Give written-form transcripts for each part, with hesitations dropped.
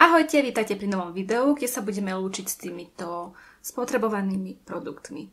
Ahojte, vítajte pri novom videu, kde sa budeme lúčiť s týmito spotrebovanými produktmi.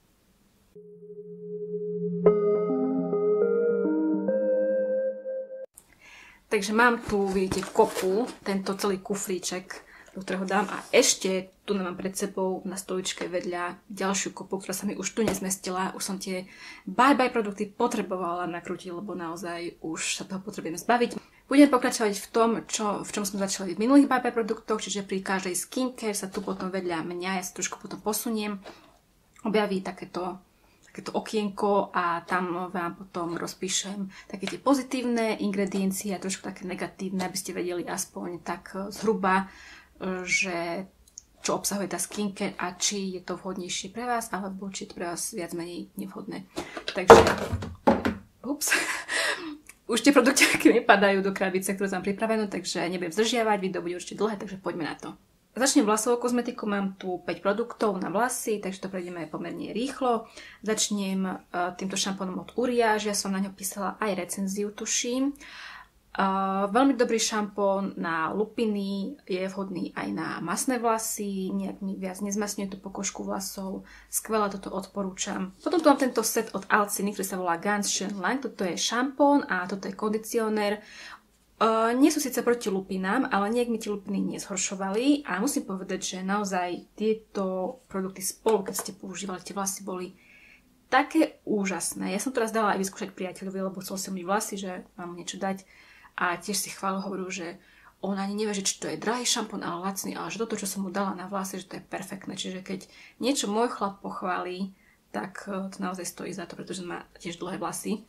Takže mám tu, vidíte, kopu, tento celý kufríček, do ktorého dám, a ešte tu mám pred sebou na stoličke vedľa ďalšiu kopu, ktorá sa mi už tu nezmestila. Už som tie bye-bye produkty potrebovala nakrútiť, lebo naozaj už sa toho potrebujeme zbaviť. Budem pokračovať v tom, v čom sme začali v minulých bye-bye produktoch, čiže pri každej skincare sa tu potom vedľa mňa, ja sa trošku potom posuniem, objaví takéto okienko a tam vám potom rozpíšem také tie pozitívne ingrediencie a trošku také negatívne, aby ste vedeli aspoň tak zhruba, že čo obsahuje tá skincare a či je to vhodnejšie pre vás, alebo či je to pre vás viac menej nevhodné. Takže, ups. Už tie produkty nepadajú do krabice, ktorú mám pripravenú, takže nebudem zdržiavať, video bude určite dlhé, takže poďme na to. Začnem vlasovou kozmetikou, mám tu 5 produktov na vlasy, takže to prejdeme pomerne rýchlo. Začnem týmto šampónom od Uriage, ja som na ňo písala aj recenziu, tuším. Veľmi dobrý šampón na lupiny, je vhodný aj na masné vlasy, nejak mi viac nezmasňuje tú pokožku vlasov, skvelé, toto odporúčam. Potom tu mám tento set od Alciny, ktorý sa volá Ganz Schön Lang, toto je šampón a toto je kondicionér. Nie sú síce proti lupinám, ale nejak mi tie lupiny nezhoršovali a musím povedať, že naozaj tieto produkty spolu, keď ste používali, tie vlasy boli také úžasné. Ja som to raz dala aj vyskúšať priateľovi, lebo chcel som mi vlasy, že mám niečo dať. A tiež si chválu hovoril, že on ani nevie, že či to je drahý šampón, ale lacný, ale že toto, čo som mu dala na vlasy, že to je perfektné. Čiže keď niečo môj chlap pochválí, tak to naozaj stojí za to, pretože má tiež dlhé vlasy.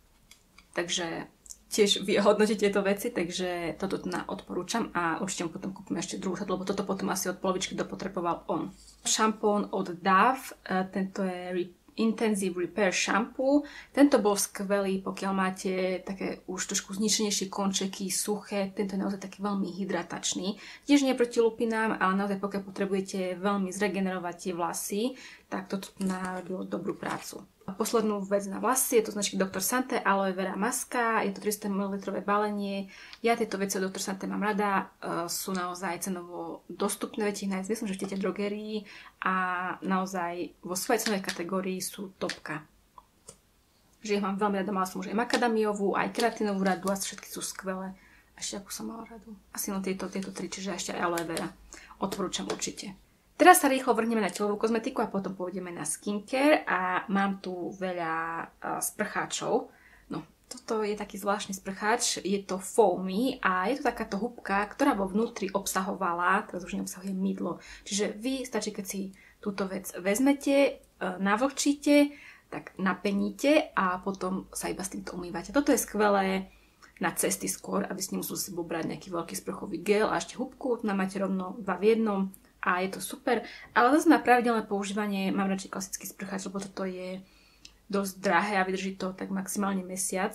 Takže tiež vy hodnotíte tieto veci, takže toto odporúčam a určite mu potom kúpime ešte druhú set, lebo toto potom asi od polovičky dopotreboval on. Šampón od Dove, tento je Intensive Repair Shampoo. Tento bol skvelý, pokiaľ máte také už trošku zničenejšie končeky, suché. Tento je naozaj taký veľmi hydratačný. Tiež nie proti lupinám, ale naozaj pokiaľ potrebujete veľmi zregenerovať tie vlasy, tak toto narobilo dobrú prácu. A poslednú vec na vlasy, je to značky Dr. Sante Aloe Vera Maska, je to 300 ml balenie. Ja tieto veci od Dr. Sante mám rada, sú naozaj cenovo dostupné, viete ich nájsť, myslím, že v tejto drogerii a naozaj vo svojej cenovej kategórii sú topka. Že ich mám veľmi rada, mala som už aj makadamiovú, aj keratinovú radu a všetky sú skvelé. Ešte akú som mala radu? Asi len tieto tri, čiže ešte aj Aloe Vera. Odporúčam určite. Teraz sa rýchlo vrhneme na telovú kozmetiku a potom pôjdeme na skincare a mám tu veľa sprcháčov. No, toto je taký zvláštny sprcháč, je to foamy a je to takáto húbka, ktorá vo vnútri obsahovala, teraz už neobsahuje mydlo. Čiže vy stačí, keď si túto vec vezmete, navlhčíte, tak napeníte a potom sa iba s týmto umývate. Toto je skvelé na cesty skôr, aby ste nemuseli si brať nejaký veľký sprchový gel a ešte húbku, tu máte rovno 2 v jednom. A je to super, ale zase na pravidelné používanie mám radšej klasický sprcháč, lebo toto je dosť drahé a vydrží to tak maximálne mesiac.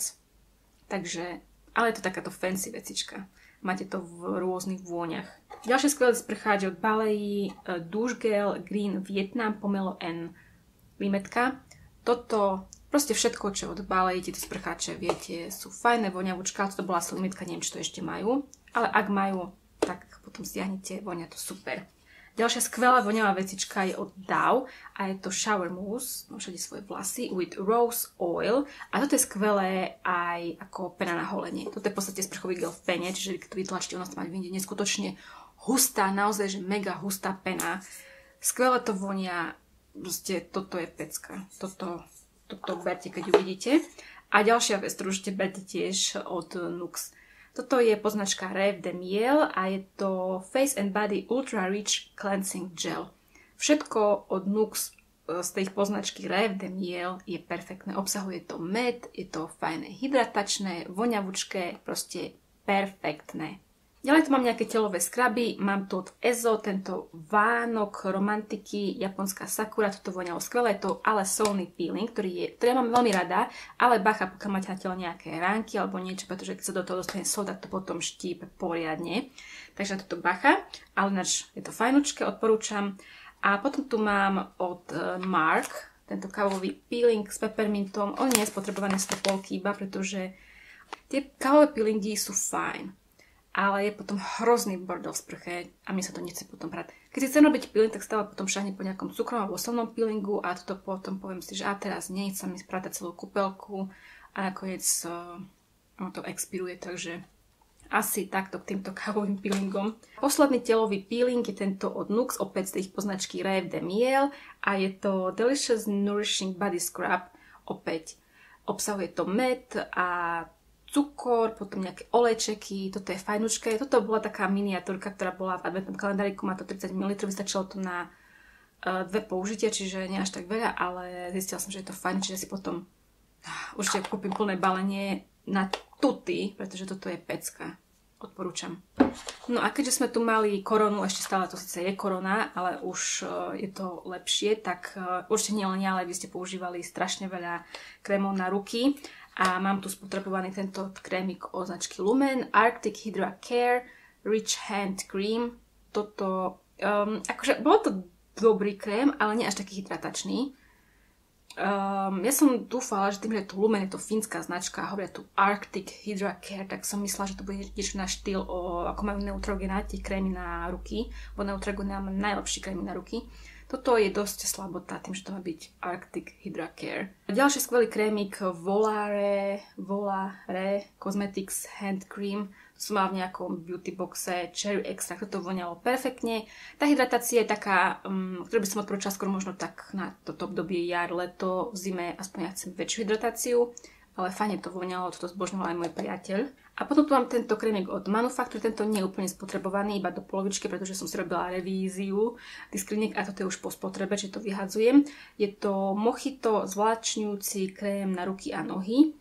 Takže, ale je to takáto fancy vecička. Máte to v rôznych vôňach. Ďalší skvelý sprcháč od Balei, Douche Gel Green Vietnam Pomelo N limetka. Toto, proste všetko, čo od Balei, tieto sprcháče, viete, sú fajné, voňavúčka, toto bola asi limetka, neviem, či to ešte majú, ale ak majú, tak potom stiahnite, vonia to super. Ďalšia skvelá voňavá vecička je od Dove a je to Shower Mousse, všade svoje vlasy, with Rose Oil. A toto je skvelé aj ako pena na holenie. Toto je v podstate sprchový gel v pene, čiže keď to vytlačíte, ono sa mať vidieť neskutočne hustá, naozaj, že mega hustá pena. Skvelé to vonia, proste toto je pecka. Toto berte, keď uvidíte. A ďalšia vec, ktorú určite berte tiež od NUX. Toto je poznačka Rêve de Miel a je to Face and Body Ultra Rich Cleansing Gel. Všetko od NUX z tej poznačky Rêve de Miel je perfektné. Obsahuje to med, je to fajné hydratačné, voňavučké, proste perfektné. Ďalej tu mám nejaké telové skraby, mám tu od Ezo tento Vánok romantiky, japonská sakura, toto voňalo skvelé, je to ale solný peeling, ktorý ja mám veľmi rada, ale bacha, pokiaľ máte na telo nejaké ránky alebo niečo, pretože keď sa do toho dostane sol, tak to potom štípe poriadne. Takže na toto bacha, ale ináč je to fajnučké, odporúčam. A potom tu mám od Mark tento kávový peeling s peppermintom, on nie je spotrebovaný 100 iba, pretože tie kávové peelingy sú fajn. ale je potom hrozný bordel v sprche a mne sa to nechce potom prať. Keď si chcem robiť peeling, tak stále potom šahnem po nejakom cukrovom alebo solnom peelingu a toto potom poviem si, že teraz nechcem mi spratať celú kúpeľku a nakoniec to expiruje, takže asi takto k týmto kávovým peelingom. Posledný telový peeling je tento od NUX, opäť z ich poznačky Rêve de Miel a je to Delicious Nourishing Body Scrub, opäť obsahuje to med a cukor, potom nejaké olejčeky, toto je fajnučké. Toto bola taká miniatúrka, ktorá bola v adventnom kalendáriku, má to 30 ml, vystačilo to na 2 použitia, čiže nie až tak veľa, ale zistila som, že je to fajn, čiže si potom určite kúpim plné balenie na tuty, pretože toto je pecka. Odporúčam. No a keďže sme tu mali koronu, ešte stále to síce je korona, ale už je to lepšie, tak určite nielen ja, ale vy ste používali strašne veľa krémov na ruky. A mám tu spotrebovaný tento krémik od značky Lumen, Arctic Hydra Care Rich Hand Cream. Toto, akože bol to dobrý krém, ale nie až taký hydratačný. Ja som dúfala, že tým, že tu Lumen je to fínska značka a hovoria tu Arctic Hydra Care, tak som myslela, že to bude niečo na štýl, ako majú Neutrogena, tie krémy na ruky, bo Neutrogena má najlepšie krémy na ruky. Toto je dosť slabota, tým, že to má byť Arctic Hydra Care. Ďalší skvelý krémik Volare Cosmetics Hand Cream. To som mala v nejakom beauty boxe, cherry extract, to voňalo perfektne. Tá hydratácia je taká, ktorú by som odporúčala skôr možno tak na toto obdobie jar, leto, v zime, aspoň ja chcem väčšiu hydratáciu, ale fajne to voňalo, toto zbožňoval aj môj priateľ. A potom tu mám tento krémik od Manufacture, tento nie je úplne spotrebovaný, iba do polovičky, pretože som si robila revíziu tých skriniek a toto je už po spotrebe, čiže to vyhadzujem. Je to Mojito zvláčňujúci krém na ruky a nohy.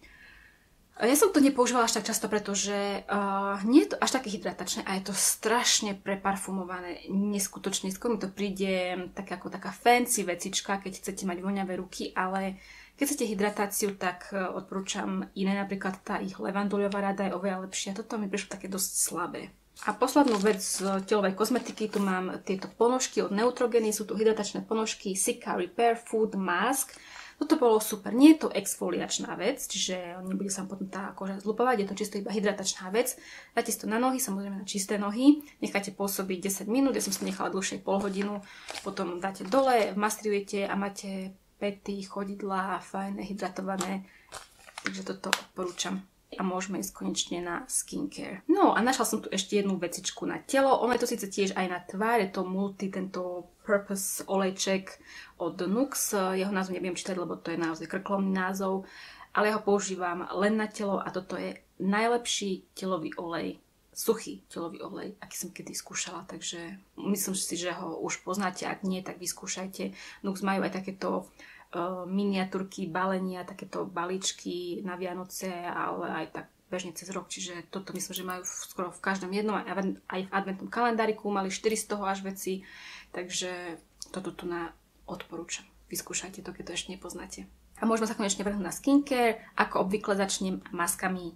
Ja som to nepoužívala až tak často, pretože nie je to až také hydratačné a je to strašne preparfumované, neskutočne. Skôr mi to príde ako taká fancy vecička, keď chcete mať voňavé ruky, ale keď chcete hydratáciu, tak odporúčam iné, napríklad tá ich levanduľová rada je oveľa lepšia. Toto mi prišlo také dosť slabé. A poslednú vec z telovej kozmetiky, tu mám tieto ponožky od Neutrogeny, sú tu hydratačné ponožky Sika Repair Food Mask. Toto bolo super. Nie je to exfoliačná vec, čiže nebude sa potom tá koža zlupovať, je to čisto iba hydratačná vec. Dáte si to na nohy, samozrejme na čisté nohy, necháte pôsobiť 10 minút, ja som si nechala dlhšie pol hodinu, potom dáte dole, mastrujete a máte pety, chodidlá, fajné, hydratované, takže toto odporúčam. A môžeme ísť konečne na skincare. No a našla som tu ešte jednu vecičku na telo. Ono je to síce tiež aj na tvár, je to tento Purpose olejček od NUX. Jeho názov neviem čítať, lebo to je naozaj krklomný názov. Ale ja ho používam len na telo a toto je najlepší telový olej, suchý telový olej, aký som kedy skúšala. Takže myslím si, že ho už poznáte. Ak nie, tak vyskúšajte. NUX majú aj takéto miniatúrky, balenia, takéto balíčky na Vianoce, ale aj tak bežne cez rok, čiže toto myslím, že majú skoro v každom jednom, aj v adventnom kalendáriku mali 4 z toho až veci, takže toto tu odporúčam. Vyskúšajte to, keď to ešte nepoznáte. A môžeme sa konečne vrhnúť na skincare, ako obvykle začnem maskami.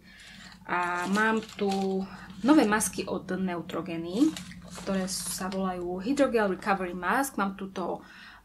A mám tu nové masky od Neutrogeny, ktoré sa volajú Hydrogel Recovery Mask. Mám túto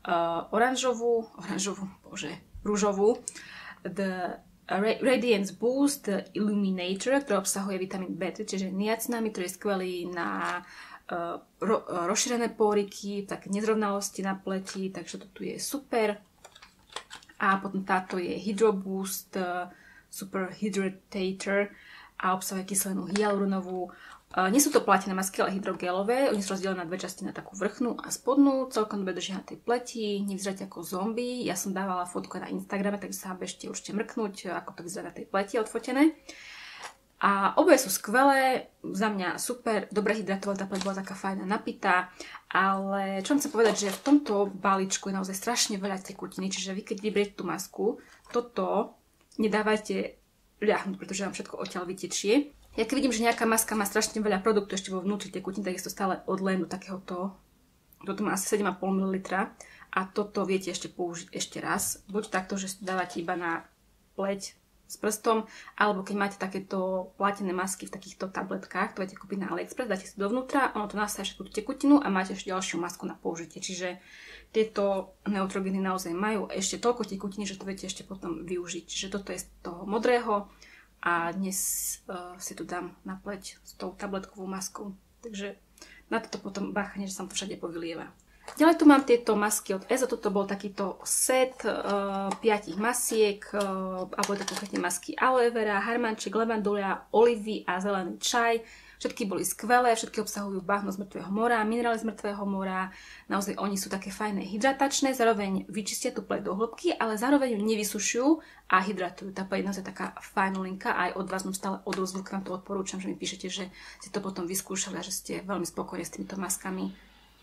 rúžovú The Radiance Boost Illuminator, ktorá obsahuje vitamín B3, čiže niacinamid, ktorý je skvelý na rozšírené poriky, také nezrovnalosti na pleti, takže to tu je super. A potom táto je Hydro Boost Super Hydratator a obsahuje kyselinu hyaluronovú. Nie sú to platené masky, ale hydrogelové. Oni sú rozdelené na dve časti, na takú vrchnú a spodnú. Celkom dobre držia na tej pleti, nevyzeráte ako zombie. Ja som dávala fotku na Instagrame, takže sa bežte určite mrknúť, ako to vyzerá na tej pleti odfotené. A oboje sú skvelé, za mňa super, dobre hydratovaná, tá pleť bola taká fajná, napitá. Ale čo chcem povedať, že v tomto balíčku je naozaj strašne veľa tekutiny, čiže vy keď vyberiete tú masku, toto nedávajte ľahnúť, pretože vám všetko odtiaľ vytečie. Ja keď vidím, že nejaká maska má strašne veľa produktu ešte vo vnútri tekutín, tak je to stále odlen do takéhoto. Toto má asi 7,5 ml a toto viete ešte použiť ešte raz. Buď takto, že si dávate iba na pleť s prstom, alebo keď máte takéto platené masky v takýchto tabletkách, to viete kúpiť na AliExpress, dáte si dovnútra, ono to nasája všetku tú tekutinu a máte ešte ďalšiu masku na použitie. Čiže tieto Neutrogeny naozaj majú ešte toľko tekutiny, že to viete ešte potom využiť. Čiže toto je z toho modrého, a dnes si tu dám na pleť s tou tabletkovou maskou. Takže na toto potom báchne, že sa to všade povylieva. Ďalej tu mám tieto masky od EZO. Toto bol takýto set 5 masiek, alebo to konkrétne masky aloe vera, harmanček, levandulia, olivy a zelený čaj. Všetky boli skvelé, všetky obsahujú bahno z mŕtvého mora, minerály z mŕtvého mora. Naozaj oni sú také fajné hydratačné, zároveň vyčistia tú pleť do hĺbky, ale zároveň ju nevysušujú a hydratujú. Tá pleť naozaj taká fajnolinka, aj od vás mám stále odozvu, vám to odporúčam, že mi píšete, že ste to potom vyskúšali a že ste veľmi spokojní s týmito maskami.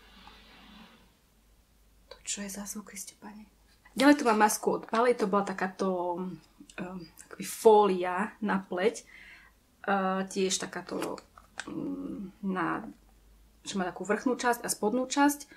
To čo je za zvuk, Kriste Pane? Ďalej tu mám masku od Balej, to bola takáto fólia na pleť, tiež takáto že má takú vrchnú časť a spodnú časť.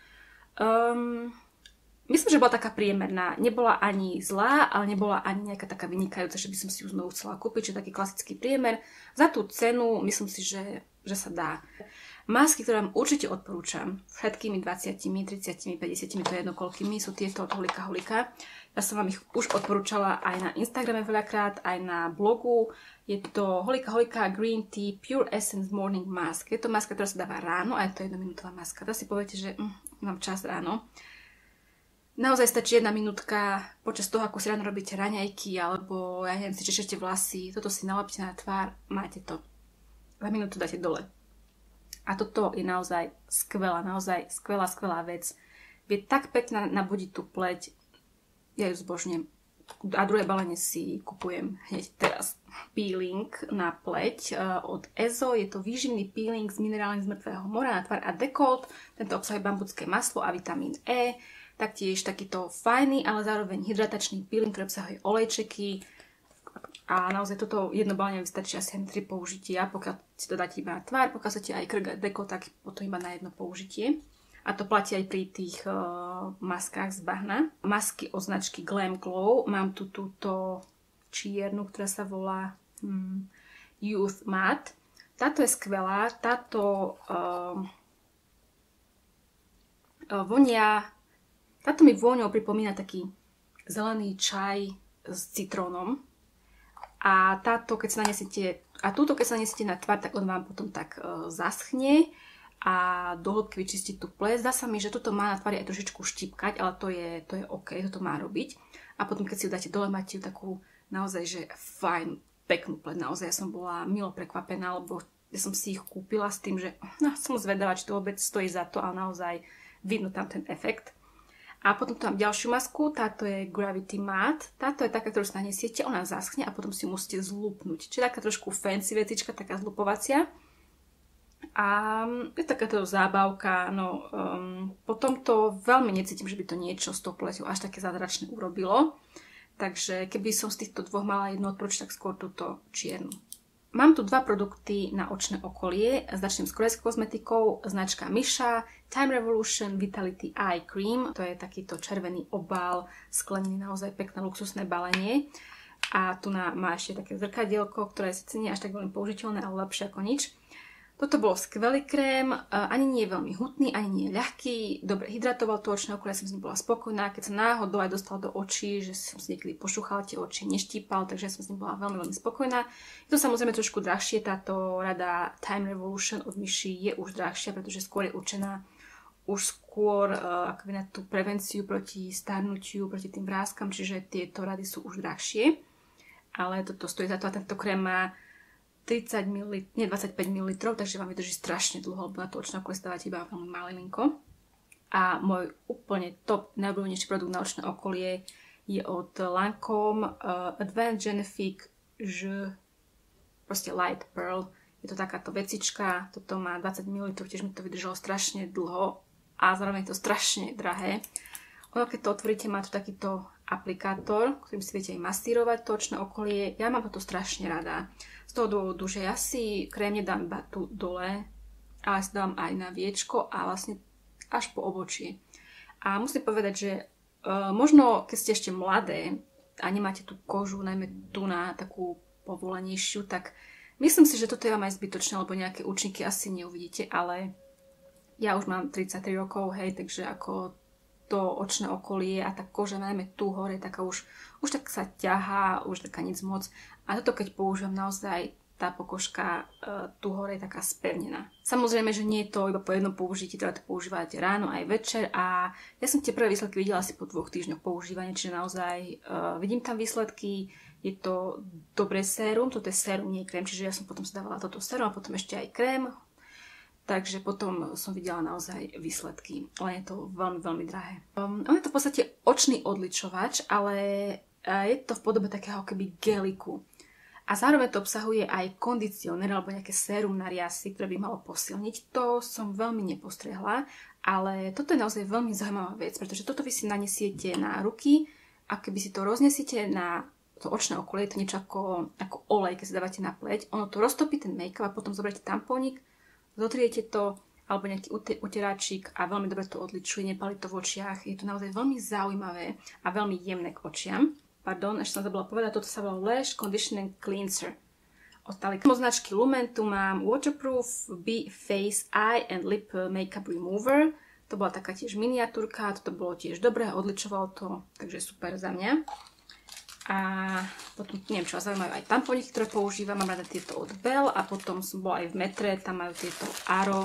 Myslím, že bola taká priemerná. Nebola ani zlá, ale nebola ani nejaká taká vynikajúca, že by som si ju znovu chcela kúpiť. Čiže taký klasický priemer. Za tú cenu myslím si, že sa dá. Masky, ktoré vám určite odporúčam, všetkými 20, 30, 50, to je jedno koľkými, sú tieto od Holika Holika. Ja som vám ich už odporúčala aj na Instagrame veľakrát, aj na blogu. Je to Holika Holika Green Tea Pure Essence Morning Mask. Je to maska, ktorá sa dáva ráno a je to 1-minútová maska. To si poviete, že mám čas ráno. Naozaj stačí 1 minútka počas toho, ako si ráno robíte raňajky, alebo ja neviem, si češete vlasy, toto si nalepíte na tvár, máte to. 2 minúty dáte dole. A toto je naozaj skvelá vec. Je tak pekná nabudiť tú pleť, ja ju zbožňujem. A druhé balenie si kupujem hneď teraz. Peeling na pleť od EZO. Je to výživný peeling s minerálmi z mŕtvého mora na tvár a dekolt. Tento obsahuje bambucké maslo a vitamín E. Taktiež takýto fajný, ale zároveň hydratačný peeling, ktorý obsahuje olejčeky. A naozaj toto jedno balenie vystačí asi aj 3 použitia. Pokiaľ si to dáte iba na tvár, pokiaľ chcete aj krk a dekolt, tak potom iba na jedno použitie. A to platí aj pri tých maskách z bahna. Masky od značky Glam Glow. Mám tu túto čiernu, ktorá sa volá Youth Matte. Táto je skvelá. Táto mi vôňou pripomína taký zelený čaj s citrónom. A táto, keď sa naniesiete na tvár, tak on vám potom tak zaschne a do hĺbky vyčistiť tú pleť. Zdá sa mi, že toto má na tvári aj trošičku štipkať, ale to je OK, toto má robiť. A potom, keď si ju dáte dole, máte ju takú naozaj, že fajn, peknú pleť. Naozaj ja som bola milo prekvapená, lebo ja som si ich kúpila s tým, že som zvedavá, či to vôbec stojí za to, ale naozaj vidno tam ten efekt. A potom tu mám ďalšiu masku, táto je Gravity Matte. Táto je taká, ktorú si naniesiete, ona zaschne a potom si ju musíte zlúpnuť. Čiže taká trošku fancy vecička, taká zlupovacia. A je takáto zábavka, potom to veľmi necítim, že by to niečo s tou pleťou až také zázračné urobilo. Takže keby som z týchto dvoch mala jednu odporúčiť, tak skôr túto čiernu. Mám tu 2 produkty na očné okolie. Začnem s korejskou kozmetikou, značka Misha, Time Revolution Vitality Eye Cream. To je takýto červený obal, sklenený, naozaj pekné luxusné balenie. A tu má ešte také zrkadielko, ktoré si cení až tak veľmi použiteľné, ale lepšie ako nič. Toto bol skvelý krém, ani nie je veľmi hutný, ani nie je ľahký, dobre hydratoval to očné okolie, ja som s ním bola spokojná, keď sa náhodou aj dostal do očí, že som si niekedy pošúchala tie oči, neštípal, takže ja som s ním bola veľmi, veľmi spokojná. Je to samozrejme trošku drahšie, táto rada Time Revolution od Mishi je už drahšia, pretože skôr je určená akoby na tú prevenciu proti starnutiu, proti tým vráskam, čiže tieto rady sú už drahšie. Ale toto stojí za to a tento krém má 25 ml, takže vám vydrží strašne dlho, lebo na to očné okolie stávate iba veľmi malilinko. A môj úplne top, najobľúbenejší produkt na očné okolie je od Lancome Advanced Genifique proste Light Pearl. Je to takáto vecička, toto má 20 ml, tiež mi to vydržalo strašne dlho a zároveň je to strašne drahé. Ono, keď to otvoríte, má tu takýto aplikátor, ktorým si viete aj masírovať to očné okolie. Ja mám toto strašne rada. Z toho dôvodu, že ja si krém nedám iba tu dole, ale si dám aj na viečko a vlastne až po obočie. A musím povedať, že možno keď ste ešte mladé a nemáte tú kožu, najmä tu na takú povolenejšiu, tak myslím si, že toto je vám aj zbytočné, lebo nejaké účinky asi neuvidíte, ale ja už mám 33 rokov, hej, takže ako to očné okolie a tá koža, najmä tu hore, taká už tak sa ťahá, už taká nic moc. A toto keď používam naozaj, tá pokožka tu hore je taká spevnená. Samozrejme, že nie je to iba po jednom použití, treba to používať ráno aj večer a ja som tie prvé výsledky videla asi po 2 týždňoch používania, čiže naozaj vidím tam výsledky, je to dobré sérum, toto je sérum, nie krém, čiže ja som potom si dávala toto sérum a potom ešte aj krém. Takže potom som videla naozaj výsledky, len je to veľmi, veľmi drahé. On je to v podstate očný odličovač, ale je to v podobe takého keby geliku. A zároveň to obsahuje aj kondicionér alebo nejaké sérum na riasy, ktoré by malo posilniť. To som veľmi nepostrehla, ale toto je naozaj veľmi zaujímavá vec, pretože toto vy si nanesiete na ruky a keby si to roznesiete na to očné okolie, je to niečo ako olej, keď si dávate na pleť. Ono to roztopí ten make-up a potom zoberiete tampónik, zotriete to, alebo nejaký uteráčik a veľmi dobre to odličuje, nepálí to v očiach. Je to naozaj veľmi zaujímavé a veľmi jemné k očiam. Pardon, ešte som zabudla povedať, toto sa volá Lash Conditioning Cleanser. Od značky Lumen tu mám Waterproof Face Eye and Lip Makeup Remover. To bola taká tiež miniatúrka, toto bolo tiež dobré, odličovalo to, takže super za mňa. A potom, neviem čo vás zaujímajú aj tamponiky, ktoré používam, mám rada tieto od Belle a potom som bola aj v Metre, tam majú tieto Aro,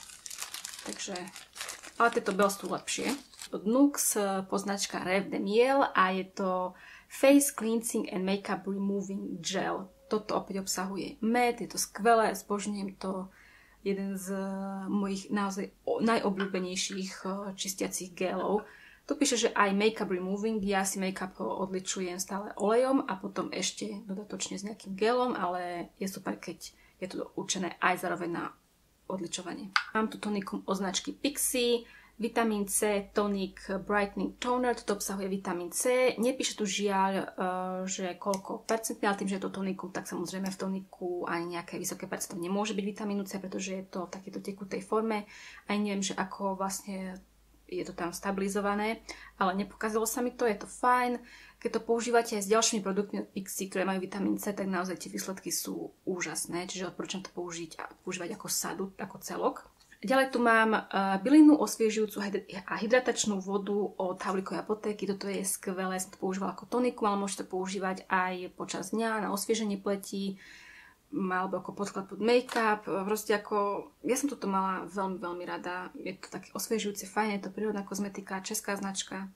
takže, ale tieto Belle sú lepšie. Od Nux poznačka Rêve de Miel a je to Face Cleansing and Makeup Removing Gel. Toto opäť obsahuje med, je to skvelé, zbožňujem to, jeden z mojich naozaj najobľúbenejších čistiacich gelov. Tu píše, že aj make-up removing, ja si make-up odličujem stále olejom a potom ešte dodatočne s nejakým gelom, ale je super, keď je to určené aj zároveň na odličovanie. Mám tu tonikum od značky Pixi, vitamín C, tonic, brightening toner, toto obsahuje vitamín C. Nepíše tu žiaľ, že koľko percentne, ale tým, že je to tonikum, tak samozrejme v toniku ani nejaké vysoké percento nemôže byť vitamínu C, pretože je to v takéto tekutej forme. Aj neviem, že ako vlastne je to tam stabilizované, ale nepokázalo sa mi to, je to fajn. Keď to používate aj s ďalšími produktmi od Pixi, ktoré majú vitamín C, tak naozaj tie výsledky sú úžasné, čiže odporúčam to používať ako sadu, ako celok. Ďalej tu mám bylinu osviežujúcu a hydratačnú vodu od Havlíkovej apotéky. Toto je skvelé, som to používala ako toniku, ale môžete to používať aj počas dňa na osvieženie pleti, alebo ako podklad pod make-up, proste ako, ja som toto mala veľmi, veľmi rada, je to také osviežujúce, fajn, je to prírodná kozmetika, česká značka,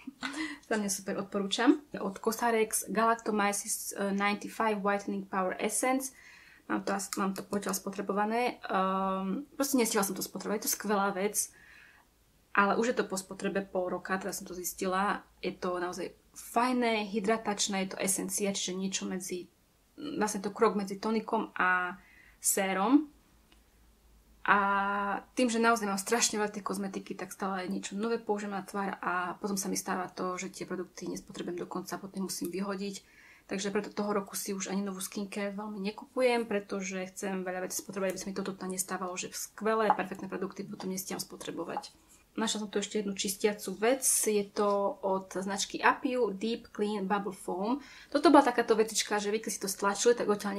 za mňa super, odporúčam. Od Cosrx Galactomyces 95 Whitening Power Essence, mám to potiaľ spotrebované, proste nestihla som to spotrebovať, je to skvelá vec, ale už je to po spotrebe pol roka, teraz som to zistila, je to naozaj fajné, hydratačné, je to esencia, čiže niečo medzi vlastne to krok medzi tonikom a sérom. A tým, že naozaj mám strašne veľa tej kozmetiky, tak stále niečo nové použijem na tvár a potom sa mi stáva to, že tie produkty nespotrebujem dokonca, potom musím vyhodiť. Takže preto toho roku si už ani novú skincare veľmi nekupujem, pretože chcem veľa vecí spotrebovať, aby sa mi toto nestávalo, že skvelé, perfektné produkty potom nestiam spotrebovať. Našla som tu ešte jednu čistiacu vec, je to od značky Apiu Deep Clean Bubble Foam. Toto bola takáto vecička, že vy keď si to stlačili, tak odtiaľ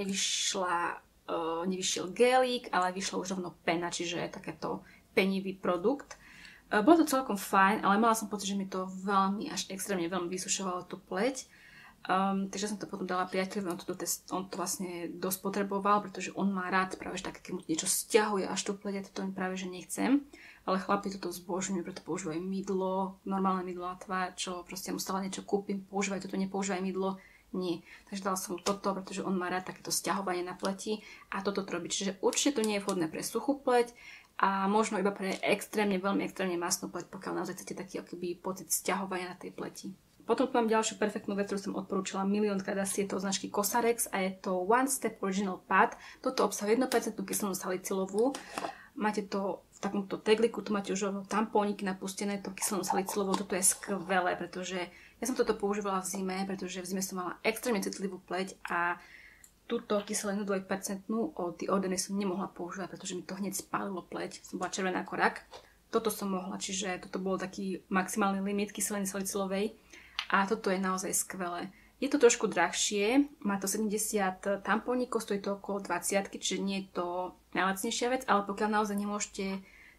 nevyšiel gelík, ale vyšla už rovno pena, čiže takéto penivý produkt. Bolo to celkom fajn, ale mala som pocit, že mi to veľmi, až extrémne veľmi vysušovalo tú pleť. Takže som to potom dala priateľovi, on to vlastne dosť potreboval, pretože on má rád práve že také, keď mu niečo stiahuje až tú pleť, to práve že nechcem. Ale chlapi toto zbožňujú, preto používajú mydlo, normálne mydlo na tvár, čo proste mu stále niečo kúpim, používajú toto, nepoužívajú mydlo, nie. Takže dala som mu toto, pretože on má rád takéto stiahovanie na pleti a toto to robí. Čiže určite to nie je vhodné pre suchú pleť a možno iba pre extrémne, veľmi extrémne masnú pleť, pokiaľ naozaj chcete taký akýby pocit stiahovania na tej pleti. Potom tu mám ďalšiu perfektnú vec, ktorú som odporúčala miliónkrát, asi je to značky Cosrx a je to One Step Original Pad. Toto obsahuje 1% kyselinu salicylovú. Máte to v takomto tegliku, tu máte už tampóniky napustené, to kyselinu salicylovou, toto je skvelé, pretože ja som toto používala v zime, pretože v zime som mala extrémne citlivú pleť a túto kyselinu 2% od The Ordinary som nemohla používať, pretože mi to hneď spálilo pleť, som bola červená ako rak. Toto som mohla, čiže toto bol taký maximálny limit kyseliny salicylovej a toto je naozaj skvelé. Je to trošku drahšie, má to 70 tampónikov, stojí to okolo 20, čiže nie je to najlacnejšia vec, ale pokiaľ naozaj nemôžete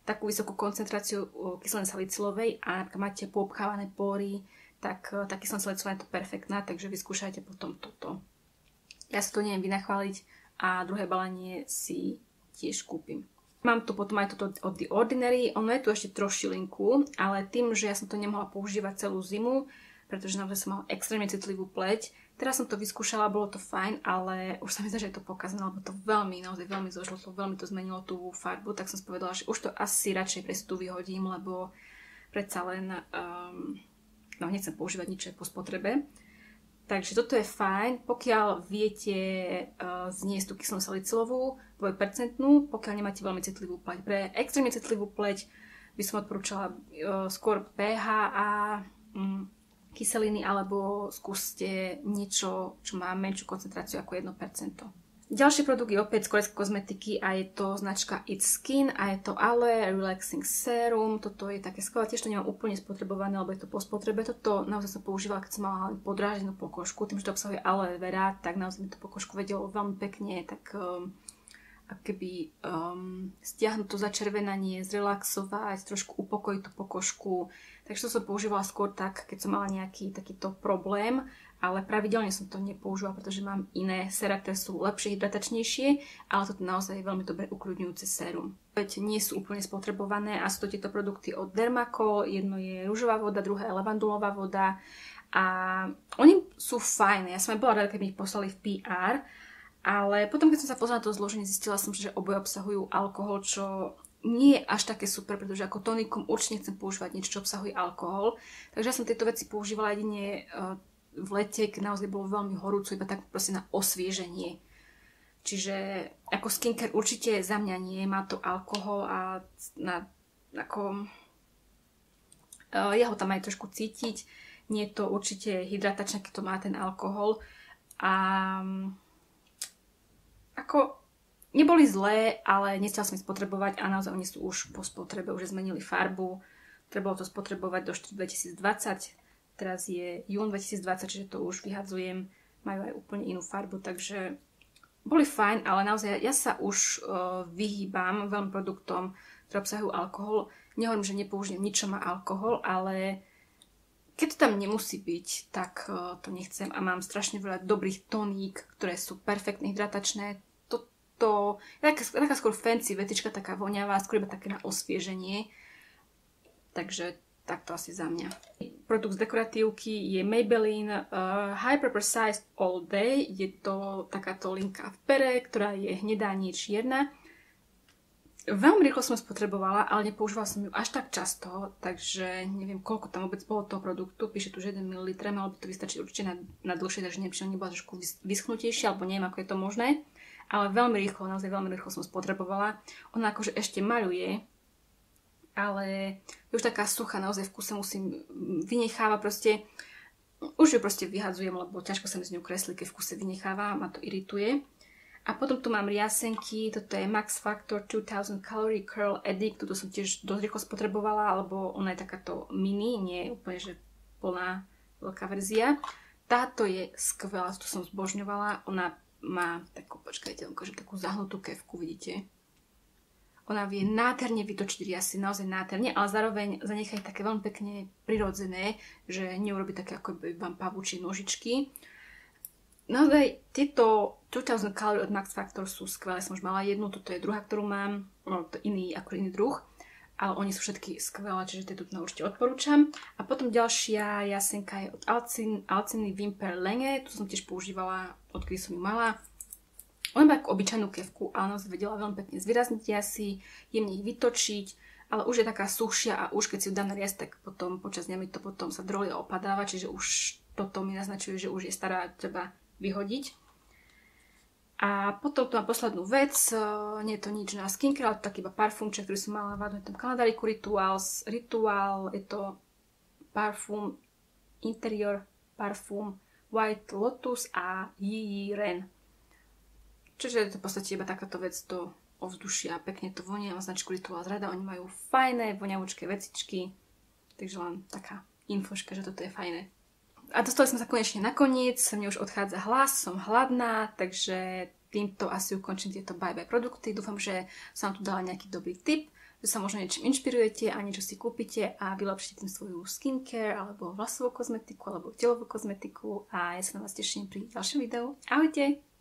takú vysokú koncentráciu kyseliny salicylovej a napríklad máte poobchávané pory, tak tá kyselina salicylová je to perfektná, takže vyskúšajte potom toto. Ja sa to neviem vynachváliť a druhé balenie si tiež kúpim. Mám tu potom aj toto od The Ordinary, ono je tu ešte trošilinku, ale tým, že ja som to nemohla používať celú zimu, pretože naozaj som mala extrémne citlivú pleť. Teraz som to vyskúšala, bolo to fajn, ale už sa mi zdá, že je to pokazané, lebo to naozaj veľmi zožlotlo, veľmi to zmenilo tú farbu, tak som si povedala, že už to asi radšej pre tu vyhodím, lebo predsa len nechcem používať nič po spotrebe. Takže toto je fajn, pokiaľ viete zniesť tú kyselinu salicylovú, 2%, pokiaľ nemáte veľmi citlivú pleť. Pre extrémne citlivú pleť by som odporúčala skôr pH a kyseliny, alebo skúste niečo, čo má menšiu koncentráciu ako 1%. Ďalší produkt je opäť z korejskej kozmetiky a je to značka It's Skin a je to Aloe Relaxing Serum. Toto je také skvelé, tiež to nemám úplne spotrebované, lebo je to po spotrebe. Toto naozaj som používala, keď som mala podráždenú pokožku. Tým, že to obsahuje aloe vera, tak naozaj mi to pokožku vedelo veľmi pekne, tak akoby stiahnuť to začervenanie, zrelaxovať, trošku upokojiť tú pokožku. Takže to som používala skôr tak, keď som mala nejaký takýto problém, ale pravidelne som to nepoužívala, pretože mám iné séra, ktoré sú lepšie, hydratačnejšie, ale toto naozaj je veľmi dobre ukľudňujúce sérum. Veď nie sú úplne spotrebované a sú to tieto produkty od Dermacol, jedno je ružová voda, druhé je levandulová voda a oni sú fajné. Ja som aj bola rada, keby ich poslali v PR, ale potom, keď som sa pozrela na to zloženie, zistila som, že oboje obsahujú alkohol, čo nie je až také super, pretože ako tonikum určite nechcem používať niečo, čo obsahuje alkohol. Takže ja som tieto veci používala jedine v lete, keď naozaj bolo veľmi horúco, iba tak proste na osvieženie. Čiže ako skincare určite za mňa nie, má to alkohol a ja ho tam aj trošku cítiť. Nie je to určite hydratačné, keď to má ten alkohol. A ako neboli zlé, ale nestiala som ich spotrebovať a naozaj oni sú už po spotrebe, už zmenili farbu. Trebalo to spotrebovať do 2020. Teraz je jún 2020, čiže to už vyhadzujem. Majú aj úplne inú farbu, takže boli fajn, ale naozaj ja sa už vyhýbam veľmi produktom, ktoré obsahujú alkohol. Nehovorím, že nepoužijem nič, čo má alkohol, ale keď to tam nemusí byť, tak to nechcem a mám strašne veľa dobrých toník, ktoré sú perfektne hydratačné. Toto je taká skôr fancy vetička, taká voňavá, skôr iba také na osvieženie. Takže takto asi za mňa. Produkt z dekoratívky je Maybelline Hyper Precise All Day. Je to takáto linka v pere, ktorá je hnedá, nie čierna. Veľmi rýchlo som spotrebovala, ale nepoužívala som ju až tak často, takže neviem, koľko tam vôbec bolo toho produktu. Píše tu, že 1 ml, malo by to vystačiť určite na dlhšie, takže neviem, či nebola trošku vyschnutejšia, alebo neviem, ako je to možné. Ale veľmi rýchlo, naozaj veľmi rýchlo som spotrebovala. Ona akože ešte maľuje, ale je už taká suchá, naozaj v kuse musím vynecháva proste. Už ju proste vyhadzujem, lebo ťažko sa mi z ňou kreslí, keď v kuse vynecháva, ma to irituje. A potom tu mám riasenky, toto je Max Factor 2000 Calorie Curl Addict, toto som tiež dosť rýchlo spotrebovala, lebo ona je takáto mini, nie je úplne že plná veľká verzia. Táto je skvelá, tu som zbožňovala, ona má takú, počkajte, takú zahnutú kefku, vidíte? Ona vie nádherne vytočiť riasy, naozaj nádherne, ale zároveň zanechaj také veľmi pekne prirodzené, že neurobi také ako vám pavúčie nožičky. Naozaj tieto 2000 Calorie od Max Factor sú skvelé, som už mala jednu, toto je druhá, ktorú mám, no to iný druh, ale oni sú všetky skvelé, čiže tieto určite odporúčam. A potom ďalšia jasenka je od Alciny Wimper Länge, tu som tiež používala, odkedy som ju mala. Ona má ako obyčajnú kefku, ale naozaj vedela veľmi pekne zvýrazniť jasy, jemne ich vytočiť, ale už je taká suchšia a už keď si ju dám na rias, tak potom počas dňa mi to potom sa droli a opadáva, čiže už toto mi naznačuje, že už je stará, treba vyhodiť. A potom tu mám poslednú vec, nie je to nič na skincare, ale to taký iba parfumček, ktorý som mala v tom kalendariku Ritual, je to parfum, interior parfum White Lotus a Yi Ren. Čiže je to v podstate iba takáto vec do ovzdušia, pekne to vonia, mám značku Ritual z Rada, oni majú fajné voňavúčké vecičky, takže len taká infoška, že toto je fajné. A dostali sme sa konečne na koniec, mne už odchádza hlas, som hladná, takže týmto asi ukončím tieto bye produkty. Dúfam, že som vám tu dala nejaký dobrý tip, že sa možno niečím inšpirujete a niečo si kúpite a vylepšite tým svoju skincare alebo vlasovú kozmetiku alebo telovú kozmetiku a ja sa na vás teším pri ďalšom videu. Ahojte!